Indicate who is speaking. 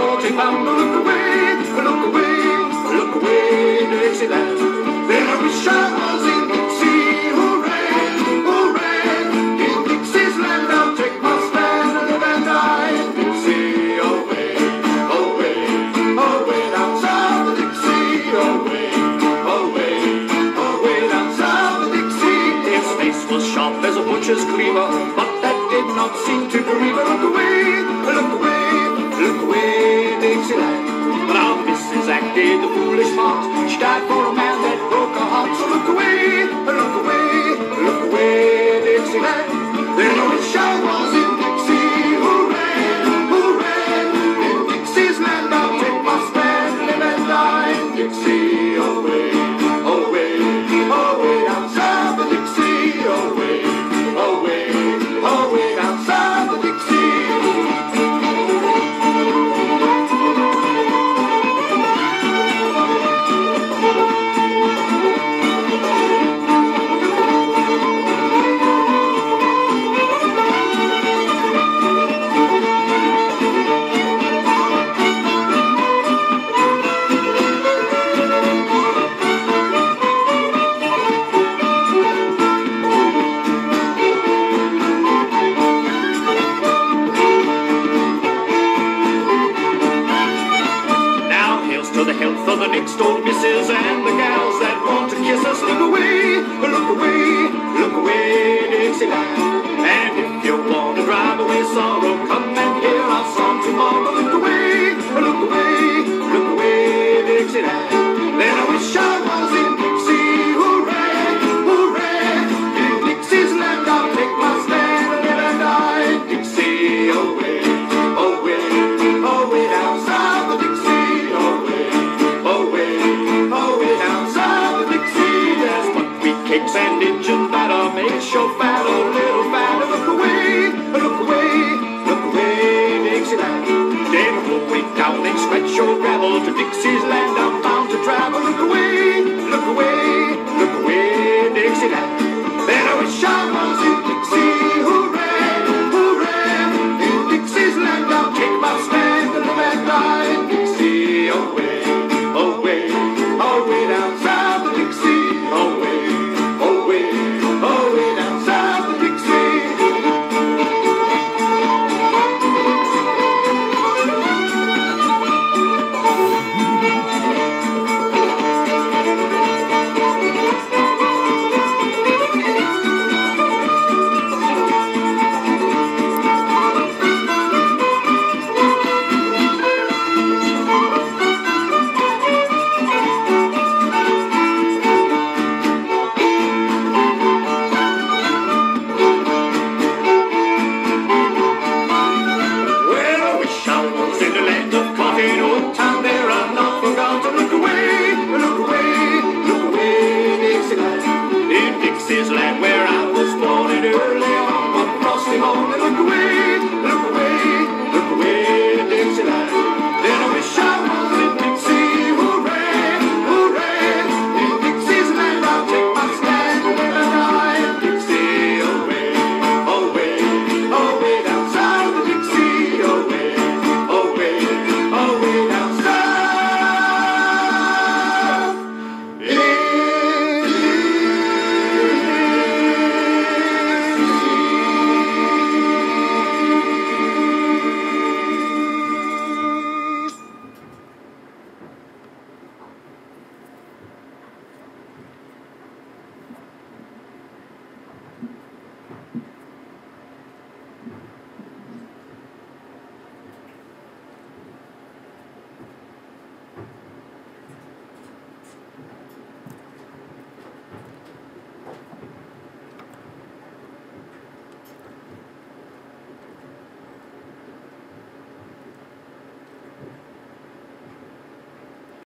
Speaker 1: 40 pound. Look away, Dixieland. Then I wish I was in Dixie. Hooray, hooray. In Dixie's land I'll take my stand and live and die in Dixie. Away, away, away down south of Dixie. Away, away, away down south of Dixie. His face was sharp as a butcher's cleaver, but that did not seem to grieve her. Look away, Dixieland. But our Mrs. acted the foolish part. She died for a man that broke her heart. So look away, Dixieland. Then I wish I was in Dixie. Hooray, hooray. In Dixie's land I'll take my stand, live and die in Dixie. Away, away, away down south of Dixie. Away, away, away down south of Dixie. The health of the next old missus and